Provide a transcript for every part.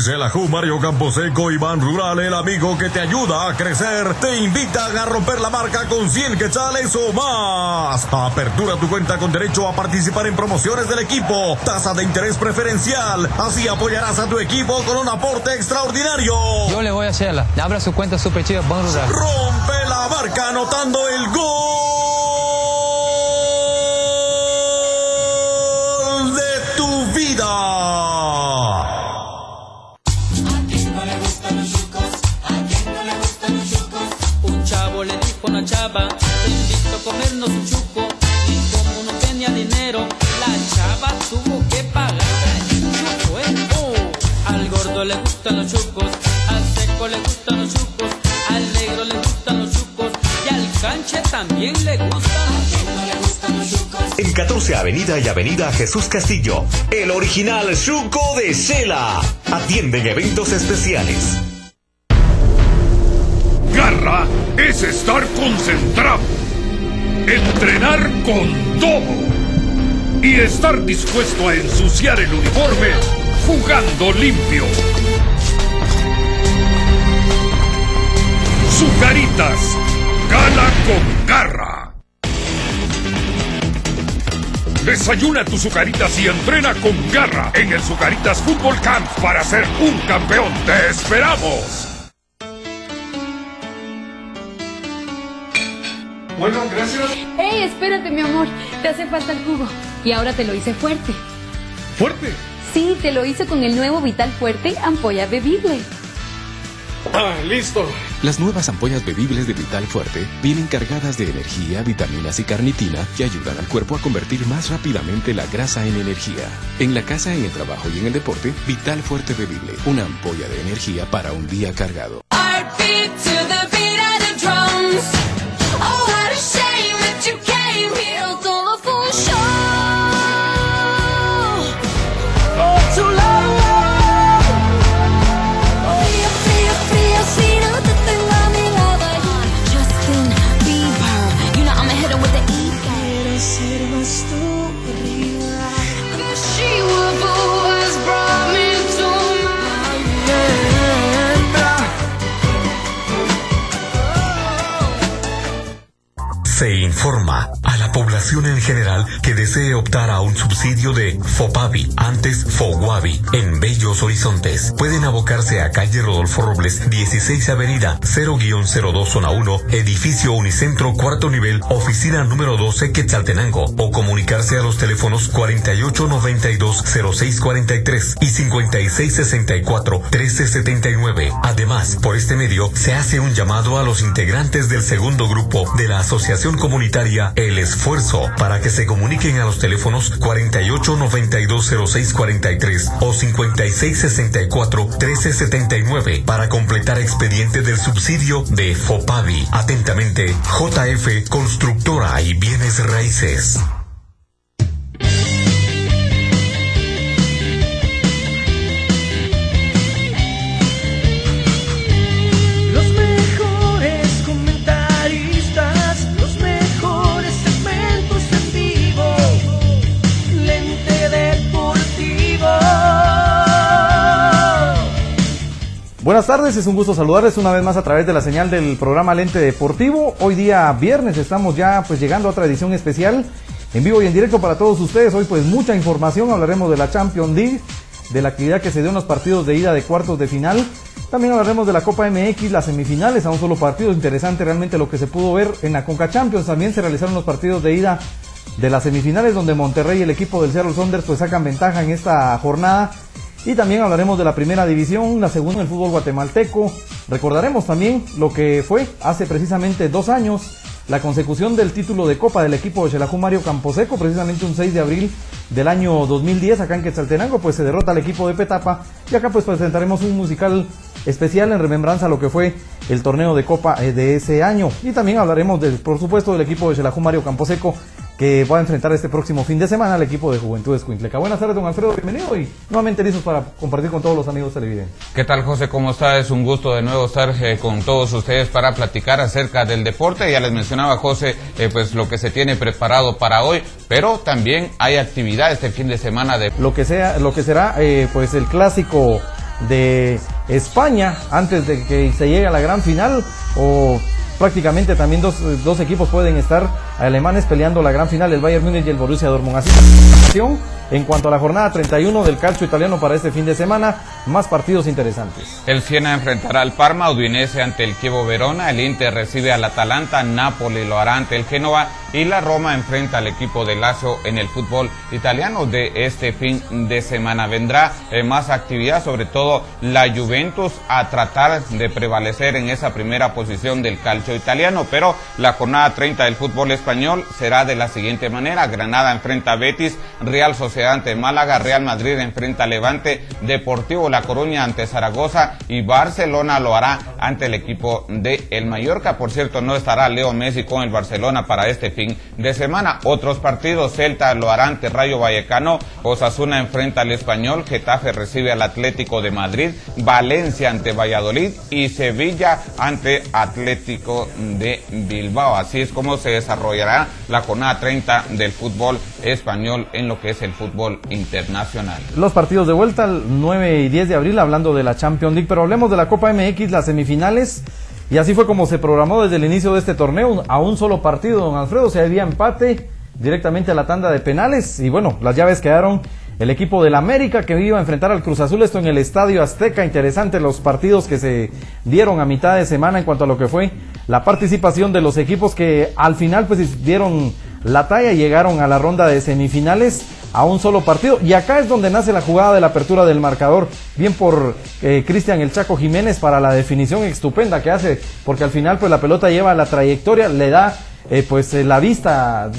Xelajú Mario Camposeco y Ban Rural, el amigo que te ayuda a crecer, te invitan a romper la marca con 100 quetzales o más. Apertura tu cuenta con derecho a participar en promociones del equipo. Tasa de interés preferencial. Así apoyarás a tu equipo con un aporte extraordinario. Yo le voy a hacerla. Abra su cuenta Super Chivas Ban Rural. Rompe la marca anotando el gol de tu vida. Le dijo una chava, te invito a comernos un chuco. Y como no tenía dinero, la chava tuvo que pagar el chuco, Al gordo le gustan los chucos, al seco le gustan los chucos, al negro le gustan los chucos y al canche también le gustan los chucos. En 14 Avenida y Avenida Jesús Castillo, el original chuco de Xela. Atienden eventos especiales. Garra es estar concentrado, entrenar con todo y estar dispuesto a ensuciar el uniforme jugando limpio. Zucaritas, gana con garra. Desayuna tus Zucaritas y entrena con garra en el Zucaritas Fútbol Camp para ser un campeón. ¡Te esperamos! Bueno, gracias. ¡Ey, espérate, mi amor! Te hace falta el jugo. Y ahora te lo hice fuerte. ¿Fuerte? Sí, te lo hice con el nuevo Vital Fuerte ampolla bebible. Ah, listo. Las nuevas ampollas bebibles de Vital Fuerte vienen cargadas de energía, vitaminas y carnitina que ayudan al cuerpo a convertir más rápidamente la grasa en energía. En la casa, en el trabajo y en el deporte, Vital Fuerte bebible, una ampolla de energía para un día cargado. Se informa a la población en general que desee optar a un subsidio de FOPAVI, antes FOGUAVI, en Bellos Horizontes. Pueden abocarse a calle Rodolfo Robles, 16 Avenida, 0-02 Zona 1, edificio Unicentro, cuarto nivel, oficina número 12, Quetzaltenango, o comunicarse a los teléfonos 4892-0643 y 5664-1379. Además, por este medio, se hace un llamado a los integrantes del segundo grupo de la Asociación Comunitaria El Esfuerzo para que se comuniquen a los teléfonos 4892-0643 o 5664-1379 para completar expediente del subsidio de FOPAVI. Atentamente, JF Constructora y Bienes Raíces. Buenas tardes, es un gusto saludarles una vez más a través de la señal del programa Lente Deportivo. Hoy día viernes estamos ya llegando a otra edición especial en vivo y en directo para todos ustedes. Hoy mucha información, hablaremos de la Champions League, de la actividad que se dio en los partidos de ida de cuartos de final. También hablaremos de la Copa MX, las semifinales a un solo partido. Interesante realmente lo que se pudo ver en la Conca Champions. También se realizaron los partidos de ida de las semifinales donde Monterrey y el equipo del Seattle Sounders sacan ventaja en esta jornada. Y también hablaremos de la primera división, la segunda del fútbol guatemalteco. Recordaremos también lo que fue hace precisamente 2 años, la consecución del título de Copa del equipo de Xelajú Mario Camposeco, precisamente un 6 de abril del año 2010, acá en Quetzaltenango, se derrota al equipo de Petapa. Y acá presentaremos un musical especial en remembranza a lo que fue el torneo de Copa de ese año. Y también hablaremos, por supuesto, del equipo de Xelajú Mario Camposeco, que va a enfrentar este próximo fin de semana al equipo de Juventud Escuintleca. Buenas tardes, don Alfredo, bienvenido y nuevamente listos para compartir con todos los amigos televidentes. ¿Qué tal, José? ¿Cómo está? Es un gusto de nuevo estar con todos ustedes para platicar acerca del deporte. Ya les mencionaba, José, lo que se tiene preparado para hoy, pero también hay actividad este fin de semana de... Lo que será el clásico de España antes de que se llegue a la gran final, o prácticamente también dos equipos pueden estar alemanes peleando la gran final, el Bayern Múnich y el Borussia Dortmund. Así en cuanto a la jornada 31 del calcio italiano para este fin de semana, más partidos interesantes. El Siena enfrentará al Parma, Udinese ante el Chievo Verona, el Inter recibe al Atalanta, Napoli lo hará ante el Génova y la Roma enfrenta al equipo de Lazio en el fútbol italiano de este fin de semana. Vendrá más actividad, sobre todo la Juventus a tratar de prevalecer en esa primera posición del calcio italiano, pero la jornada 30 del fútbol español será de la siguiente manera: Granada enfrenta a Betis, Real Sociedad ante Málaga, Real Madrid enfrenta a Levante, Deportivo La Coruña ante Zaragoza y Barcelona lo hará ante el equipo de el Mallorca. Por cierto, no estará Leo Messi con el Barcelona para este fin de semana. Otros partidos: Celta lo hará ante Rayo Vallecano, Osasuna enfrenta al Español, Getafe recibe al Atlético de Madrid, Valencia ante Valladolid y Sevilla ante Atlético de Bilbao. Así es como se desarrollará la jornada 30 del fútbol español en lo que es el fútbol internacional. Los partidos de vuelta el 9 y 10 de abril, hablando de la Champions League, pero hablemos de la Copa MX, las semifinales, y así fue como se programó desde el inicio de este torneo, a un solo partido, don Alfredo, se había empate directamente a la tanda de penales, y bueno, las llaves quedaron el equipo del América que iba a enfrentar al Cruz Azul, esto en el Estadio Azteca. Interesante los partidos que se dieron a mitad de semana en cuanto a lo que fue la participación de los equipos que al final pues dieron la talla y llegaron a la ronda de semifinales a un solo partido, y acá es donde nace la jugada de la apertura del marcador, bien por Cristian El Chaco Jiménez para la definición estupenda que hace, porque al final pues la pelota lleva la trayectoria, le da la vista,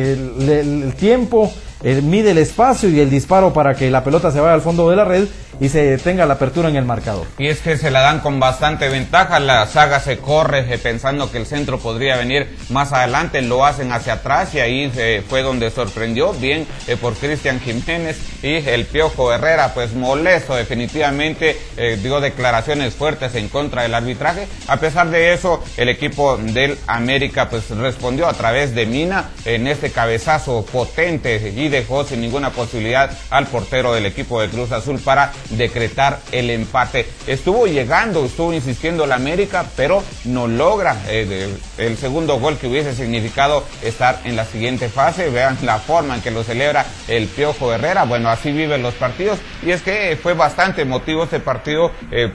el tiempo, mide el espacio y el disparo para que la pelota se vaya al fondo de la red y se tenga la apertura en el marcador. Y es que se la dan con bastante ventaja, la saga se corre pensando que el centro podría venir más adelante, lo hacen hacia atrás y ahí fue donde sorprendió bien por Cristian Jiménez, y el Piojo Herrera pues molesto definitivamente, dio declaraciones fuertes en contra del arbitraje. A pesar de eso, el equipo del América pues respondió a través de Mina en este cabezazo potente y dejó sin ninguna posibilidad al portero del equipo de Cruz Azul para decretar el empate. Estuvo insistiendo el América, pero no logra el segundo gol que hubiese significado estar en la siguiente fase. Vean la forma en que lo celebra el Piojo Herrera. Bueno, así viven los partidos, y es que fue bastante emotivo este partido.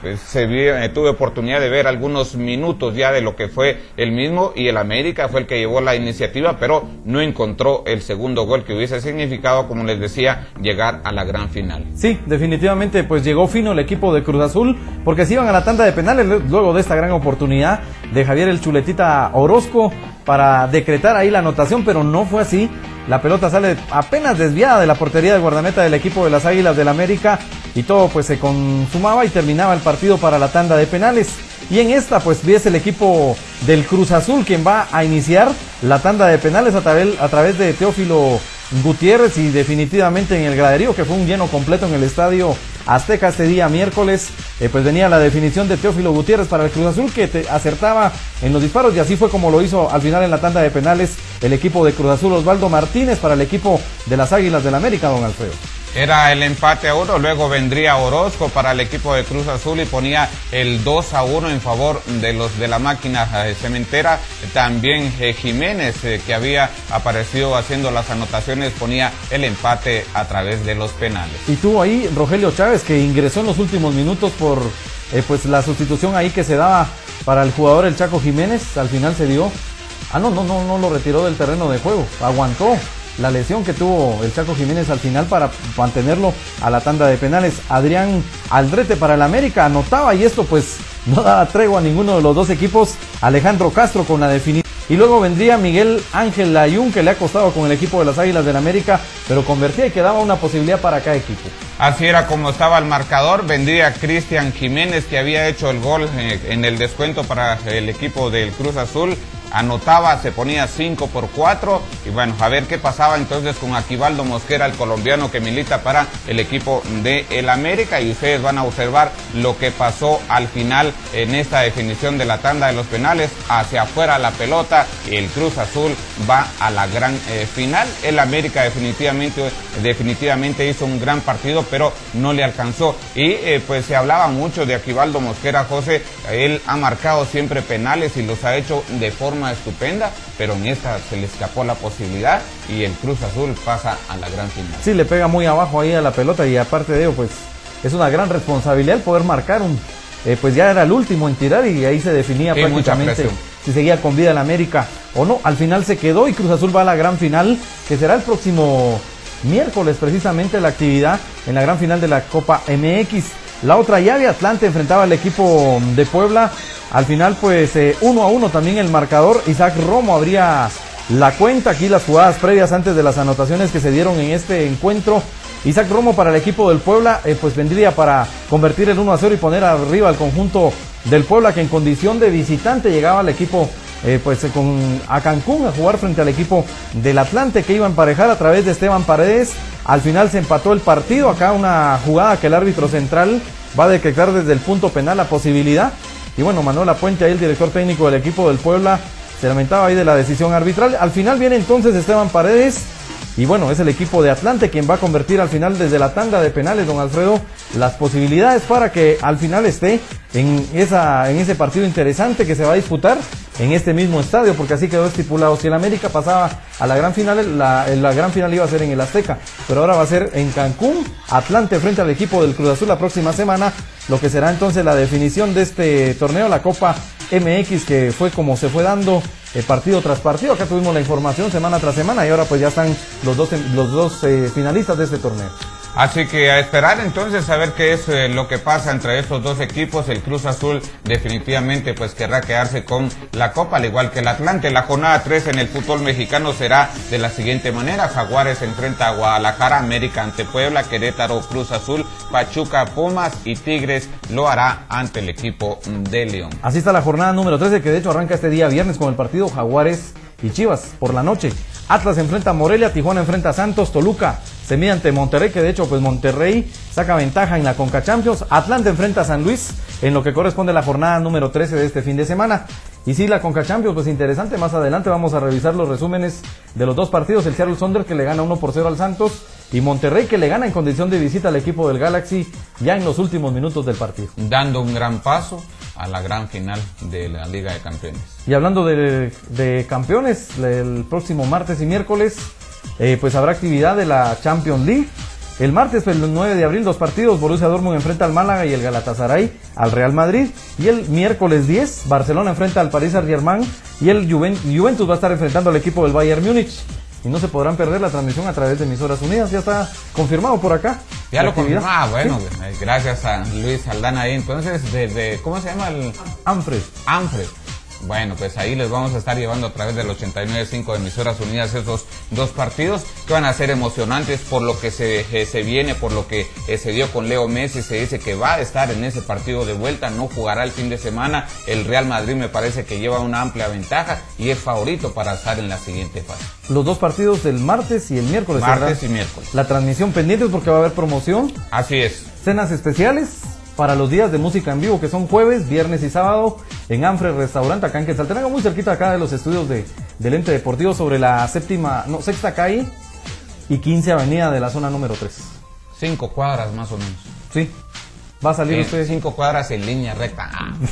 Tuve oportunidad de ver algunos minutos ya de lo que fue el mismo, y el América fue el que llevó la iniciativa, pero no encontró el segundo gol que hubiese significado, como les decía, llegar a la gran final. Sí, definitivamente pues llegó fino el equipo de Cruz Azul, porque se iban a la tanda de penales luego de esta gran oportunidad de Javier el Chuletita Orozco para decretar ahí la anotación, pero no fue así. La pelota sale apenas desviada de la portería de guardameta del equipo de las Águilas del América, y todo pues se consumaba y terminaba el partido para la tanda de penales. Y en esta pues es el equipo del Cruz Azul quien va a iniciar la tanda de penales a través de Teófilo Gutiérrez, y definitivamente en el graderío, que fue un lleno completo en el Estadio Azteca este día miércoles, pues venía la definición de Teófilo Gutiérrez para el Cruz Azul, que acertaba en los disparos, y así fue como lo hizo al final en la tanda de penales el equipo de Cruz Azul. Osvaldo Martínez para el equipo de las Águilas del América, don Alfredo. Era el empate a 1, luego vendría Orozco para el equipo de Cruz Azul y ponía el 2-1 en favor de los de la máquina cementera. También Jiménez, que había aparecido haciendo las anotaciones, ponía el empate a través de los penales. Y tuvo ahí Rogelio Chávez, que ingresó en los últimos minutos por pues la sustitución ahí que se daba para el jugador el Chaco Jiménez. Al final se dio, no lo retiró del terreno de juego, aguantó la lesión que tuvo el Chaco Jiménez al final para mantenerlo a la tanda de penales. Adrián Aldrete para el América anotaba, y esto pues no daba tregua a ninguno de los dos equipos. Alejandro Castro con la definición, y luego vendría Miguel Ángel Layún, que le ha costado con el equipo de las Águilas del América, pero convertía y quedaba una posibilidad para cada equipo. Así era como estaba el marcador. Vendría Cristian Jiménez, que había hecho el gol en el descuento para el equipo del Cruz Azul. anotaba, se ponía 5-4, y bueno, a ver qué pasaba entonces con Aquivaldo Mosquera, el colombiano que milita para el equipo de el América, y ustedes van a observar lo que pasó al final en esta definición de la tanda de los penales. Hacia afuera la pelota y el Cruz Azul va a la gran final. El América definitivamente hizo un gran partido, pero no le alcanzó, y pues se hablaba mucho de Aquivaldo Mosquera, José. Él ha marcado siempre penales y los ha hecho de forma estupenda, pero en esta se le escapó la posibilidad y el Cruz Azul pasa a la gran final. Sí, le pega muy abajo ahí a la pelota, y aparte de ello, pues es una gran responsabilidad el poder marcar pues ya era el último en tirar, y ahí se definía prácticamente si seguía con vida el América o no. Al final se quedó y Cruz Azul va a la gran final, que será el próximo miércoles precisamente la actividad en la gran final de la Copa MX. La otra llave, Atlante enfrentaba al equipo de Puebla. Al final pues 1-1 también el marcador. Isaac Romo abría la cuenta. Aquí las jugadas previas antes de las anotaciones que se dieron en este encuentro. Isaac Romo para el equipo del Puebla pues vendría para convertir el 1-0 y poner arriba al conjunto del Puebla, que en condición de visitante llegaba al equipo a Cancún a jugar frente al equipo del Atlante, que iba a emparejar a través de Esteban Paredes. Al final se empató el partido. Acá una jugada que el árbitro central va a detectar desde el punto penal la posibilidad, y bueno, Manuel Apuente, ahí el director técnico del equipo del Puebla, se lamentaba ahí de la decisión arbitral. Al final viene entonces Esteban Paredes, y bueno, es el equipo de Atlante quien va a convertir al final desde la tanda de penales, don Alfredo, las posibilidades para que al final esté en ese partido interesante que se va a disputar en este mismo estadio, porque así quedó estipulado. Si el América pasaba a la gran final, la gran final iba a ser en el Azteca, pero ahora va a ser en Cancún. Atlante frente al equipo del Cruz Azul la próxima semana, lo que será entonces la definición de este torneo, la Copa MX, que fue como se fue dando partido tras partido. Acá tuvimos la información semana tras semana, y ahora pues ya están los dos finalistas de este torneo. Así que a esperar entonces a ver qué es lo que pasa entre estos dos equipos. El Cruz Azul definitivamente pues querrá quedarse con la Copa, al igual que el Atlante. La jornada 3 en el fútbol mexicano será de la siguiente manera: Jaguares enfrenta a Guadalajara, América ante Puebla, Querétaro, Cruz Azul, Pachuca, Pumas, y Tigres lo hará ante el equipo de León. Así está la jornada número 13, que de hecho arranca este día viernes con el partido Jaguares y Chivas por la noche. Atlas enfrenta a Morelia, Tijuana enfrenta a Santos, Toluca se mide ante Monterrey, que de hecho pues Monterrey saca ventaja en la Conca Champions. Atlanta enfrenta a San Luis en lo que corresponde a la jornada número 13 de este fin de semana. Y sí, la Conca Champions pues interesante. Más adelante vamos a revisar los resúmenes de los dos partidos: el Seattle Sounders, que le gana 1-0 al Santos, y Monterrey, que le gana en condición de visita al equipo del Galaxy ya en los últimos minutos del partido, dando un gran paso a la gran final de la Liga de Campeones. Y hablando de campeones, el próximo martes y miércoles pues habrá actividad de la Champions League. El martes, el 9 de abril, dos partidos: Borussia Dortmund enfrenta al Málaga y el Galatasaray al Real Madrid. Y el miércoles 10, Barcelona enfrenta al Paris Saint-Germain, y el Juventus va a estar enfrentando al equipo del Bayern Múnich. Y no se podrán perder la transmisión a través de Emisoras Unidas. Ya está confirmado por acá. Ya lo confirmó. Ah, bueno, ¿sí? Gracias a Luis Aldana ahí. Entonces, desde, ¿cómo se llama? Anfred. Bueno, pues ahí les vamos a estar llevando a través del 89.5 de Emisoras Unidas esos dos partidos que van a ser emocionantes por lo que se viene, por lo que se dio con Leo Messi. Se dice que va a estar en ese partido de vuelta, no jugará el fin de semana. El Real Madrid me parece que lleva una amplia ventaja y es favorito para estar en la siguiente fase. Los dos partidos del martes y el miércoles. Martes y miércoles. La transmisión pendiente porque va a haber promoción. Así es. Cenas especiales para los días de música en vivo, que son jueves, viernes y sábado, en Anfred Restaurante, acá en Quetzaltenango, muy cerquita acá de los estudios del ente deportivo, sobre la sexta calle y 15 avenida de la zona número 3. 5 cuadras más o menos. Sí. Va a salir usted 5 cuadras en línea recta.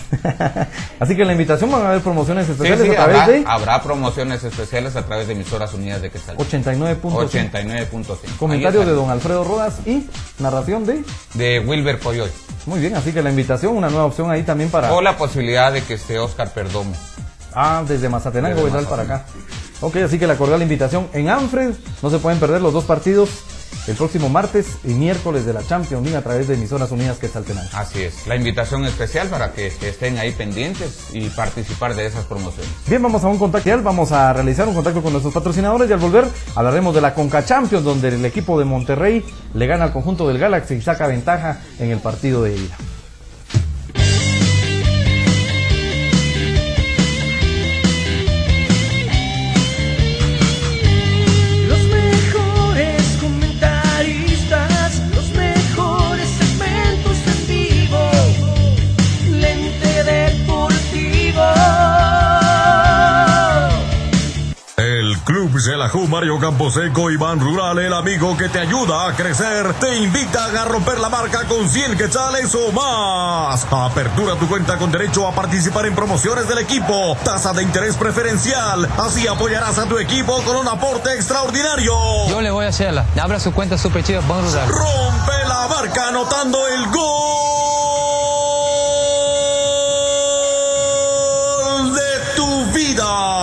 Así que la invitación, van a haber promociones especiales a través habrá promociones especiales a través de Emisoras Unidas de Quetzaltenango. 89.5. Comentarios de don Alfredo Rodas y narración de Wilber Coyoy. Muy bien, así que la invitación, una nueva opción ahí también para... O la posibilidad de que esté Oscar Perdomo. Desde Mazatenango, vendrá para acá. Ok, así que la cordial invitación en Anfred. No se pueden perder los dos partidos el próximo martes y miércoles de la Champions League a través de Emisoras Unidas Quetzaltenango. Así es, la invitación especial para que estén ahí pendientes y participar de esas promociones. Bien, vamos a un contacto, vamos a realizar un contacto con nuestros patrocinadores y al volver hablaremos de la Conca Champions, donde el equipo de Monterrey le gana al conjunto del Galaxy y saca ventaja en el partido de ida. Desde la JU Mario Camposeco y Ban Rural, el amigo que te ayuda a crecer, te invitan a romper la marca con 100 quetzales o más. Apertura tu cuenta con derecho a participar en promociones del equipo. Tasa de interés preferencial. Así apoyarás a tu equipo con un aporte extraordinario. Yo le voy a hacerla. Abra su cuenta Super Chivas Ban Rural. Rompe la marca anotando el gol de tu vida.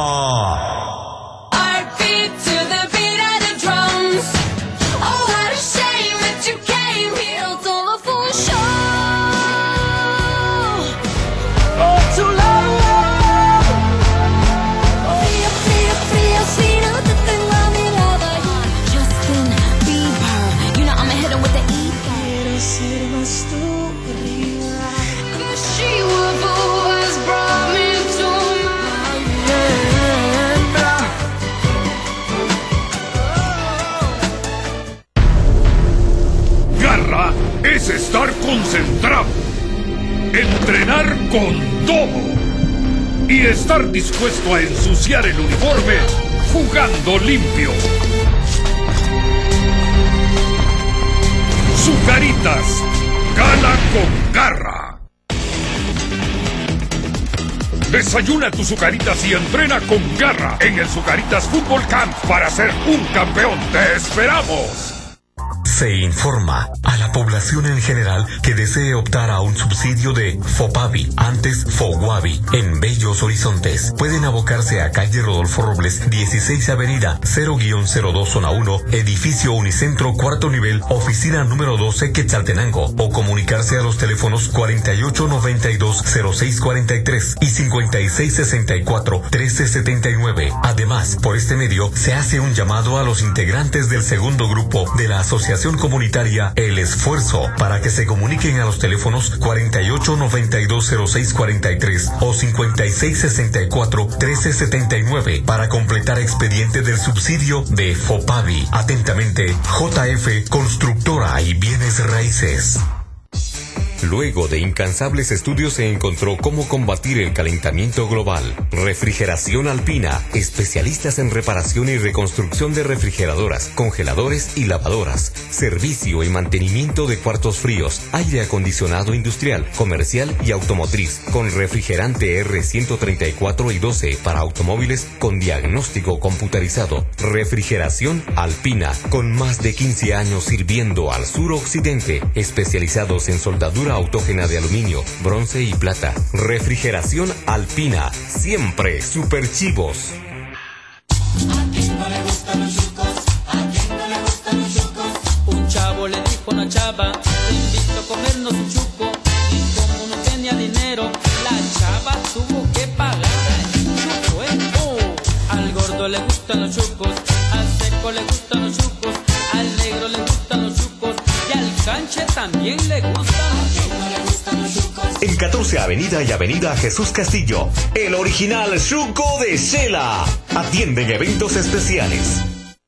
Es estar concentrado, entrenar con todo y estar dispuesto a ensuciar el uniforme jugando limpio. Zucaritas, gana con garra. Desayuna tus Zucaritas y entrena con garra en el Zucaritas Fútbol Camp para ser un campeón. ¡Te esperamos! Se informa a la población en general que desee optar a un subsidio de FOPAVI, antes FOGUAVI, en Bellos Horizontes. Pueden abocarse a calle Rodolfo Robles, 16 Avenida, 0-02 Zona 1, edificio Unicentro, cuarto nivel, oficina número 12, Quetzaltenango, o comunicarse a los teléfonos 4892-0643 y 5664-1379. Además, por este medio, se hace un llamado a los integrantes del segundo grupo de la Asociación Comunitaria El Esfuerzo para que se comuniquen a los teléfonos 4892-0643 o 5664-1379 para completar expediente del subsidio de FOPAVI. Atentamente, JF Constructora y Bienes Raíces. Luego de incansables estudios se encontró cómo combatir el calentamiento global. Refrigeración Alpina, especialistas en reparación y reconstrucción de refrigeradoras, congeladores y lavadoras. Servicio y mantenimiento de cuartos fríos, aire acondicionado industrial, comercial y automotriz, con refrigerante R134 y 12 para automóviles con diagnóstico computarizado. Refrigeración Alpina, con más de 15 años sirviendo al suroccidente, especializados en soldadura autógena de aluminio, bronce y plata. Refrigeración Alpina, siempre super chivos. ¿A quién no le gustan los chucos? ¿A quién no le gustan los chucos? Un chavo le dijo a una chava, te invito a comernos un chuco. Y como no tenía dinero, la chava tuvo que pagar el chuco, Al gordo le gustan los chucos, al seco le gustan los chucos, al negro le gustan los chucos y al canche también le gustan. En 14 Avenida y Avenida Jesús Castillo, el original Chuco de Shela. Atienden eventos especiales.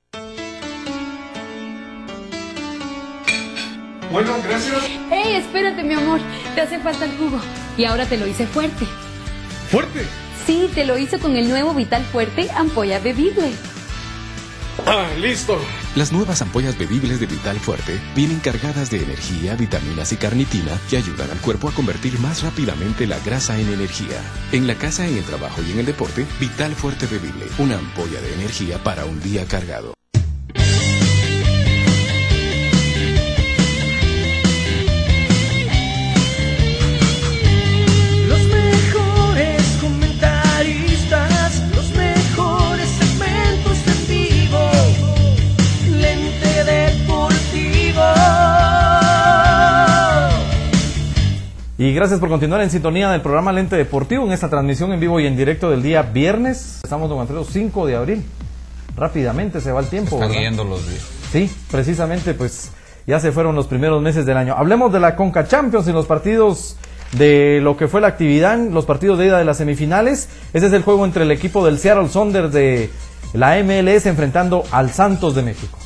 Bueno, gracias. Hey, espérate, mi amor. Te hace falta el jugo. Y ahora te lo hice fuerte. ¿Fuerte? Sí, te lo hizo con el nuevo Vital Fuerte ampolla bebible. Listo. Las nuevas ampollas bebibles de Vital Fuerte vienen cargadas de energía, vitaminas y carnitina que ayudan al cuerpo a convertir más rápidamente la grasa en energía. En la casa, en el trabajo y en el deporte, Vital Fuerte bebible, una ampolla de energía para un día cargado. Los mejores comentaristas, los mejores segmentos en vivo. Lente Deportivo. Y gracias por continuar en sintonía del programa Lente Deportivo en esta transmisión en vivo y en directo del día viernes. Estamos, don Alfredo, 5 de abril. Rápidamente se va el tiempo. Están ¿verdad? yendo los días. Sí, precisamente, pues ya se fueron los primeros meses del año. Hablemos de la Conca Champions y los partidos de lo que fue la actividad, los partidos de ida de las semifinales. Ese es el juego entre el equipo del Seattle Sounders de la MLS enfrentando al Santos de México.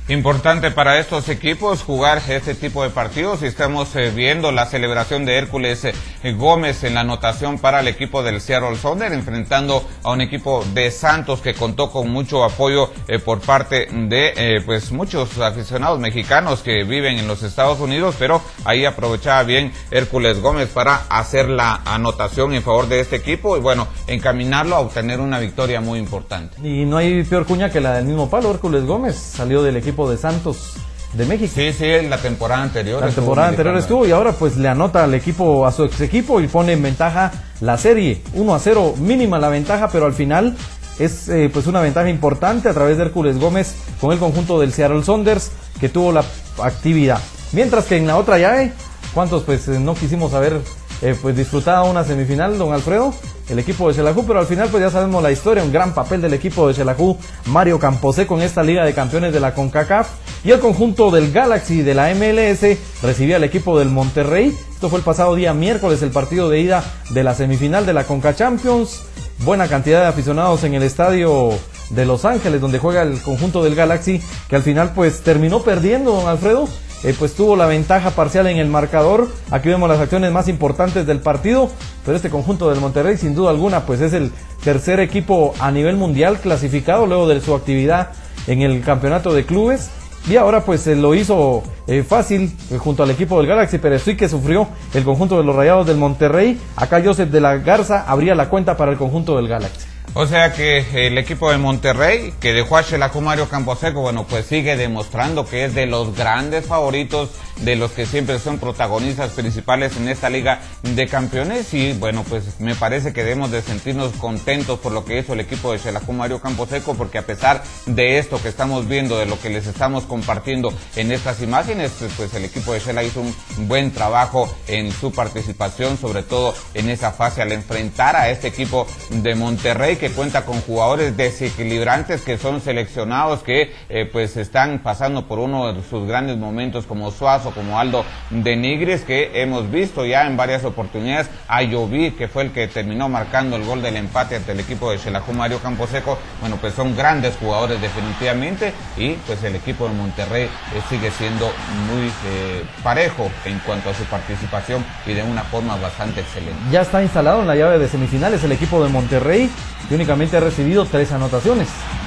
Importante para estos equipos jugar este tipo de partidos y estamos viendo la celebración de Hércules Gómez en la anotación para el equipo del Seattle Sounders, enfrentando a un equipo de Santos que contó con mucho apoyo por parte de pues muchos aficionados mexicanos que viven en los Estados Unidos, pero ahí aprovechaba bien Hércules Gómez para hacer la anotación en favor de este equipo y bueno, encaminarlo a obtener una victoria muy importante. Y no hay peor cuña que la del mismo palo. Hércules Gómez salió del equipo de Santos de México. Sí, la temporada anterior. La temporada anterior estuvo y ahora pues le anota al equipo, a su ex equipo, y pone en ventaja la serie. 1-0, mínima la ventaja, pero al final es pues una ventaja importante a través de Hércules Gómez con el conjunto del Seattle Sounders que tuvo la actividad. Mientras que en la otra llave, ¿cuántos pues no quisimos haber pues disfrutado una semifinal, don Alfredo? El equipo de Xelajú, pero al final pues ya sabemos la historia, un gran papel del equipo de Xelajú, Mario Camposeco en esta Liga de Campeones de la CONCACAF, y el conjunto del Galaxy de la MLS recibía al equipo del Monterrey. Esto fue el pasado día miércoles, el partido de ida de la semifinal de la CONCA Champions. Buena cantidad de aficionados en el estadio de Los Ángeles, donde juega el conjunto del Galaxy, que al final pues terminó perdiendo, don Alfredo. Pues tuvo la ventaja parcial en el marcador. Aquí vemos las acciones más importantes del partido, pero este conjunto del Monterrey sin duda alguna pues es el tercer equipo a nivel mundial clasificado luego de su actividad en el campeonato de clubes, y ahora pues lo hizo fácil junto al equipo del Galaxy, pero sí que sufrió el conjunto de los Rayados del Monterrey. Acá Joseph de la Garza abría la cuenta para el conjunto del Galaxy. O sea que el equipo de Monterrey, que dejó a Xelajú Mario Camposeco, bueno, pues sigue demostrando que es de los grandes favoritos, de los que siempre son protagonistas principales en esta Liga de Campeones, y bueno, pues me parece que debemos de sentirnos contentos por lo que hizo el equipo de Xelajú Mario Camposeco, porque a pesar de esto que estamos viendo, de lo que les estamos compartiendo en estas imágenes, pues el equipo de Xela hizo un buen trabajo en su participación, sobre todo en esa fase al enfrentar a este equipo de Monterrey, que cuenta con jugadores desequilibrantes que son seleccionados, que pues están pasando por uno de sus grandes momentos, como Suazo, como Aldo de Nigris, que hemos visto ya en varias oportunidades. Ayoví, que fue el que terminó marcando el gol del empate ante el equipo de Xelajú Mario Camposeco. Bueno, pues son grandes jugadores definitivamente, y pues el equipo de Monterrey sigue siendo muy parejo en cuanto a su participación y de una forma bastante excelente. Ya está instalado en la llave de semifinales el equipo de Monterrey, que únicamente ha recibido 3 anotaciones.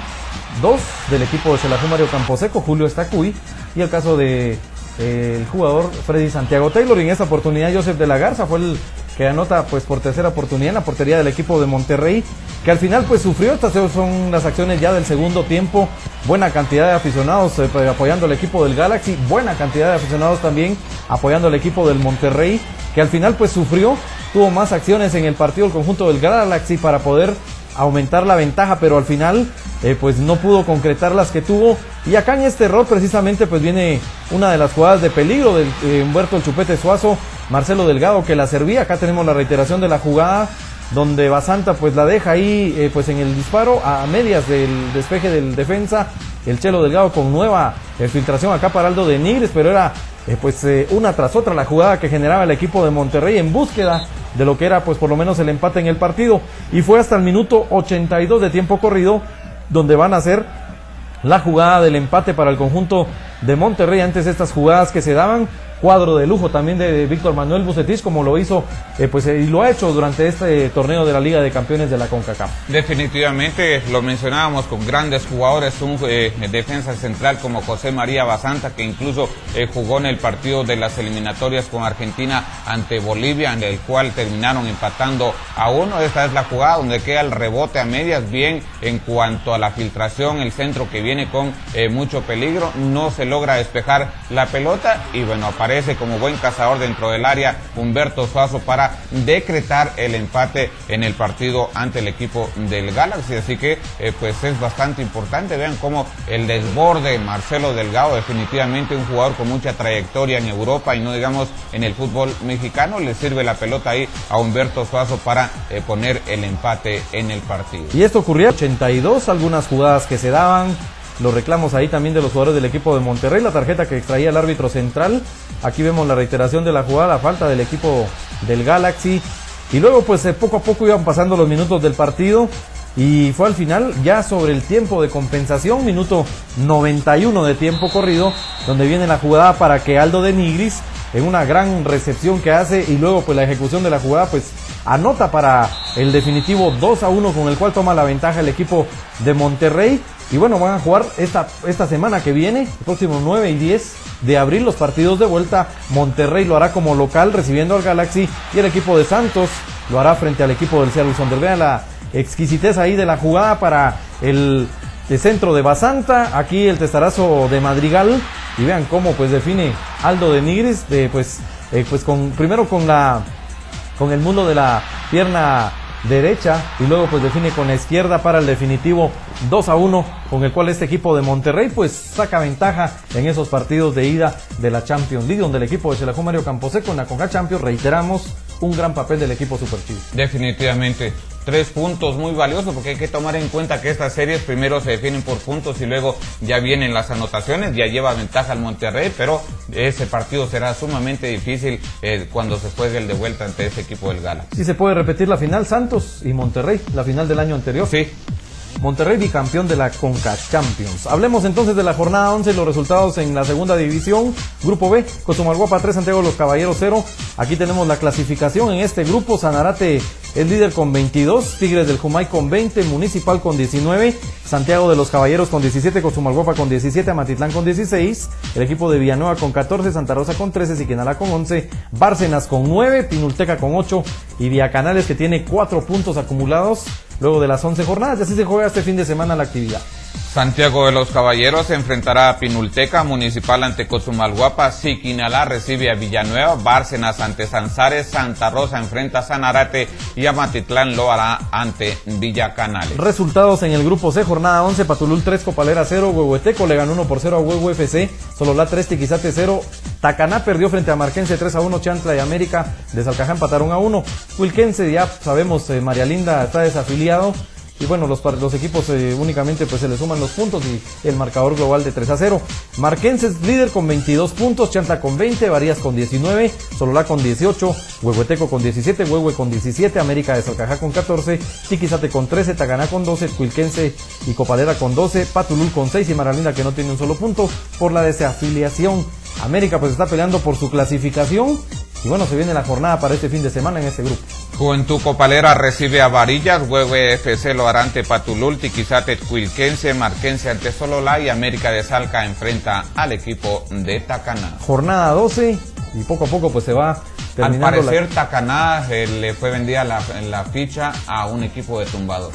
2 del equipo de Xelajú Mario Camposeco, Julio Estacuy, y el caso de el jugador Freddy Santiago Taylor. Y en esta oportunidad Joseph de la Garza fue el que anota pues por tercera oportunidad en la portería del equipo de Monterrey, que al final pues sufrió. Estas son las acciones ya del segundo tiempo. Buena cantidad de aficionados apoyando al equipo del Galaxy, buena cantidad de aficionados también apoyando al equipo del Monterrey, que al final pues sufrió. Tuvo más acciones en el partido el conjunto del Galaxy para poder aumentar la ventaja, pero al final pues no pudo concretar las que tuvo. Y acá en este error precisamente pues viene una de las jugadas de peligro de Humberto el Chupete Suazo, Marcelo Delgado, que la servía. Acá tenemos la reiteración de la jugada, donde Basanta pues la deja ahí pues en el disparo a medias del despeje del defensa, el Chelo Delgado con nueva filtración acá para Aldo de Nigris, pero era una tras otra la jugada que generaba el equipo de Monterrey en búsqueda de lo que era pues por lo menos el empate en el partido. Y fue hasta el minuto 82 de tiempo corrido donde van a hacer la jugada del empate para el conjunto de Monterrey. Antes de estas jugadas que se daban, cuadro de lujo también de Víctor Manuel Bucetich, como lo hizo y lo ha hecho durante este torneo de la Liga de Campeones de la CONCACAF. Definitivamente lo mencionábamos, con grandes jugadores, un defensa central como José María Basanta, que incluso jugó en el partido de las eliminatorias con Argentina ante Bolivia, en el cual terminaron empatando a 1. Esta es la jugada donde queda el rebote a medias, bien en cuanto a la filtración, el centro que viene con mucho peligro, no se logra despejar la pelota, y bueno, aparece como buen cazador dentro del área Humberto Suazo para decretar el empate en el partido ante el equipo del Galaxy. Así que pues es bastante importante. Vean cómo el desborde Marcelo Delgado, definitivamente un jugador con mucha trayectoria en Europa y no digamos en el fútbol mexicano, le sirve la pelota ahí a Humberto Suazo para poner el empate en el partido. Y esto ocurría 82, algunas jugadas que se daban, los reclamos ahí también de los jugadores del equipo de Monterrey, la tarjeta que extraía el árbitro central. Aquí vemos la reiteración de la jugada, la falta del equipo del Galaxy. Y luego pues poco a poco iban pasando los minutos del partido. y fue al final ya sobre el tiempo de compensación, minuto 91 de tiempo corrido, donde viene la jugada para que Aldo de Nigris, en una gran recepción que hace y luego pues la ejecución de la jugada, pues anota para el definitivo 2-1, con el cual toma la ventaja el equipo de Monterrey. Y bueno, van a jugar esta semana que viene, el próximo 9 y 10 de abril, los partidos de vuelta. Monterrey lo hará como local recibiendo al Galaxy, y el equipo de Santos lo hará frente al equipo del Seattle Sounders. Vean la exquisitez ahí de la jugada para el centro de Basanta, aquí el testarazo de Madrigal, y vean cómo pues define Aldo de Nigris, primero con el mulo de la pierna derecha y luego pues define con la izquierda para el definitivo 2-1, con el cual este equipo de Monterrey pues saca ventaja en esos partidos de ida de la Champions League, donde el equipo de Xelajú Mario Camposeco en la CONCACAF Champions, reiteramos, un gran papel del equipo Super Chivo. Definitivamente 3 puntos muy valiosos, porque hay que tomar en cuenta que estas series primero se definen por puntos y luego ya vienen las anotaciones. Ya lleva ventaja el Monterrey, pero ese partido será sumamente difícil cuando se juegue el de vuelta ante ese equipo del Galaxy. Sí, se puede repetir la final Santos y Monterrey, la final del año anterior. Sí. Monterrey bicampeón de la CONCACAF Champions. Hablemos entonces de la jornada 11, los resultados en la segunda división. Grupo B, Cozumalguapa 3, Santiago de los Caballeros 0. Aquí tenemos la clasificación en este grupo. Sanarate es líder con 22, Tigres del Jumay con 20, Municipal con 19, Santiago de los Caballeros con 17, Cozumalguapa con 17, Amatitlán con 16, el equipo de Villanueva con 14, Santa Rosa con 13, Siquinalá con 11, Bárcenas con 9, Pinulteca con 8 y Villacanales, que tiene 4 puntos acumulados luego de las 11 jornadas. Y así se juega este fin de semana la actividad. Santiago de los Caballeros se enfrentará a Pinulteca, Municipal ante Cozumalguapa, Siquinalá recibe a Villanueva, Bárcenas ante Sanzares, Santa Rosa enfrenta a Sanarate y Amatitlán lo hará ante Villacanales. Resultados en el grupo C, jornada 11, Patulul 3, Copalera 0, Huehueteco le ganó 1-0 a Huehu FC, Sololá 3, Tiquizate 0, Tacaná perdió frente a Marquense 3-1, Chantla y América de Salcajá empataron a 1, Huilquense ya sabemos, María Linda está desafiliado. Y bueno, los equipos únicamente pues se le suman los puntos y el marcador global de 3-0. Marquenses líder con 22 puntos, Chantla con 20, Varías con 19, Sololá con 18, Huehueteco con 17, Huehue con 17, América de Salcajá con 14, Tiquizate con 13, Taganá con 12, Cuilquense y Copalera con 12, Patulul con 6 y Maralinda, que no tiene un solo punto por la desafiliación. América pues está peleando por su clasificación. Y bueno, se viene la jornada para este fin de semana en este grupo. Juventud Copalera recibe a Varillas, Huehue FC lo hará ante Patulul, Tiquizate Cuilquense, Marquense ante Sololá y América de Salca enfrenta al equipo de Tacaná. Jornada 12 y poco a poco pues se va terminando. Al parecer Tacaná le fue vendida la ficha a un equipo de Tumbador.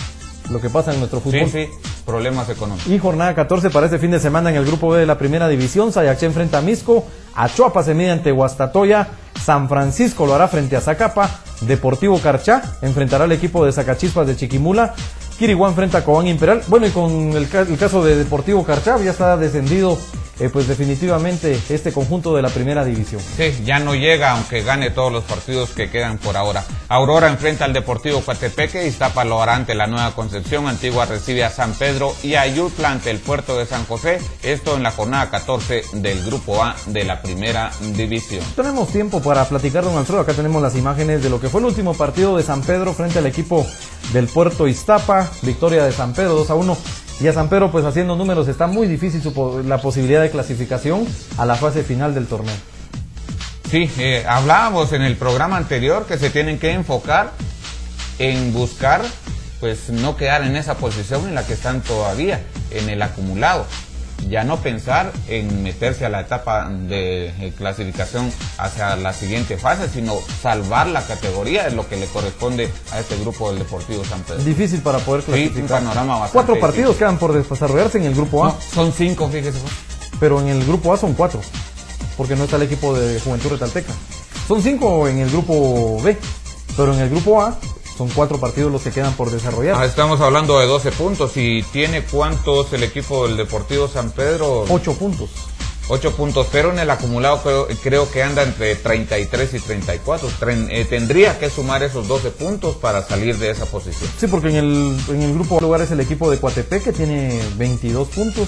Lo que pasa en nuestro fútbol. Sí, problemas económicos. Y jornada 14 para este fin de semana en el grupo B de la primera división. Sayaché enfrenta a Misco, Achuapa se mide ante Huastatoya, San Francisco lo hará frente a Zacapa, Deportivo Carchá enfrentará al equipo de Zacachispas de Chiquimula, Quiriguá enfrenta a Cobán Imperial. Bueno, y con el caso de Deportivo Carchá ya está descendido pues definitivamente este conjunto de la primera división. Sí, ya no llega aunque gane todos los partidos que quedan por ahora. Aurora enfrenta al Deportivo Coatepeque, Iztapa lo hará ante la Nueva Concepción, Antigua recibe a San Pedro y Ayutla ante el Puerto de San José, esto en la jornada 14 del Grupo A de la primera división. Tenemos tiempo para platicar, don Alfredo, acá tenemos las imágenes de lo que fue el último partido de San Pedro frente al equipo del Puerto Iztapa, victoria de San Pedro 2-1. Y a San Pedro pues haciendo números está muy difícil la posibilidad de clasificación a la fase final del torneo. Sí, hablábamos en el programa anterior que se tienen que enfocar en buscar pues no quedar en esa posición en la que están todavía, en el acumulado. Ya no pensar en meterse a la etapa de clasificación hacia la siguiente fase, sino salvar la categoría, es lo que le corresponde a este grupo del Deportivo San Pedro. Difícil para poder clasificar. Sí, un panorama bastante 4 partidos difícil. Quedan por desarrollarse en el grupo A. No, son 5, fíjese. Pero en el grupo A son 4, porque no está el equipo de Juventud Retalteca. Son 5 en el grupo B, pero en el grupo A son 4 partidos los que quedan por desarrollar. Estamos hablando de 12 puntos. ¿Y tiene cuántos el equipo del Deportivo San Pedro? 8 puntos. 8 puntos, pero en el acumulado creo que anda entre 33 y 34. Tendría que sumar esos 12 puntos para salir de esa posición. Sí, porque en el grupo lugar es el equipo de Coatepec, que tiene 22 puntos.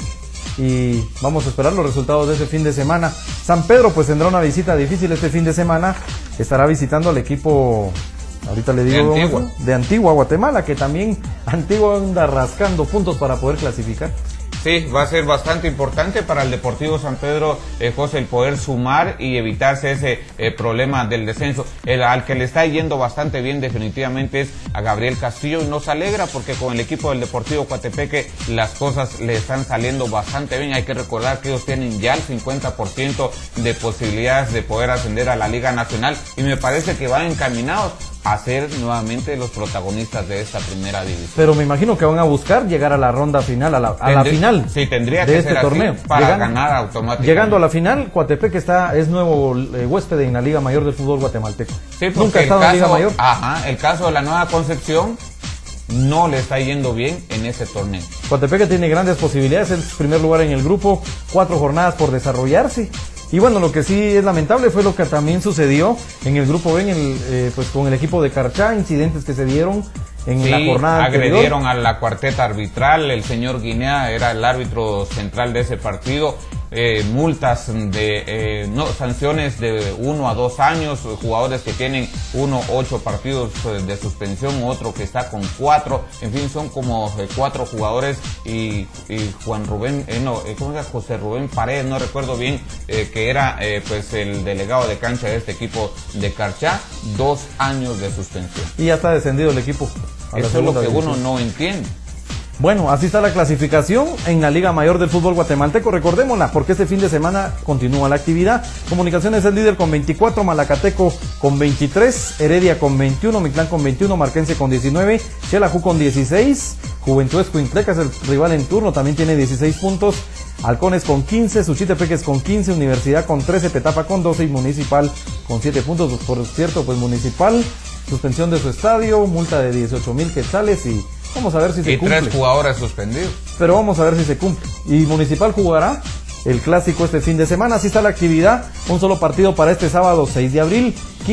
Y vamos a esperar los resultados de ese fin de semana. San Pedro pues tendrá una visita difícil este fin de semana. Estará visitando al equipo Ahorita le digo de Antigua, Guatemala, que también Antigua anda rascando puntos para poder clasificar. Sí, va a ser bastante importante para el Deportivo San Pedro, José, el poder sumar y evitarse ese problema del descenso. Al que le está yendo bastante bien definitivamente es a Gabriel Castillo, y nos alegra porque con el equipo del Deportivo Coatepeque las cosas le están saliendo bastante bien. Hay que recordar que ellos tienen ya el 50% de posibilidades de poder ascender a la Liga Nacional, y me parece que van encaminados a ser nuevamente los protagonistas de esta primera división. Pero me imagino que van a buscar llegar a la ronda final, a la final. Sí, tendría de que este ser torneo así para ganar automáticamente. Llegando a la final, Coatepeque es nuevo huésped en la Liga Mayor del fútbol guatemalteco. Sí, nunca ha estado en Liga Mayor. Ajá, el caso de la Nueva Concepción no le está yendo bien en ese torneo. Coatepeque tiene grandes posibilidades, es el primer lugar en el grupo, 4 jornadas por desarrollarse. Y bueno, lo que sí es lamentable fue lo que también sucedió en el grupo B, pues con el equipo de Carchá, incidentes que se dieron en la jornada agredieron anterior. A la cuarteta arbitral. El señor Guinea era el árbitro central de ese partido. Multas sanciones de 1 a 2 años, jugadores que tienen 8 partidos de suspensión, otro que está con 4, en fin, son como 4 jugadores y José Rubén Paredes, no recuerdo bien, que era pues el delegado de cancha de este equipo de Carchá, 2 años de suspensión. Y ya está descendido el equipo. Eso es lo que uno no entiende. Bueno, así está la clasificación en la Liga Mayor del Fútbol Guatemalteco. Recordémosla, porque este fin de semana continúa la actividad. Comunicaciones es el líder con 24, Malacateco con 23, Heredia con 21, Mictlán con 21, Marquense con 19, Xelajú con 16, Juventud Escuintleca es el rival en turno, también tiene 16 puntos, Halcones con 15, Suchitepeques con 15, Universidad con 13, Petapa con 12 y Municipal con 7 puntos. Por cierto, pues Municipal, suspensión de su estadio, multa de 18,000 quetzales y vamos a ver si se cumple. 3 jugadores suspendidos. Pero vamos a ver si se cumple. Y Municipal jugará el clásico este fin de semana. Así está la actividad. Un solo partido para este sábado 6 de abril,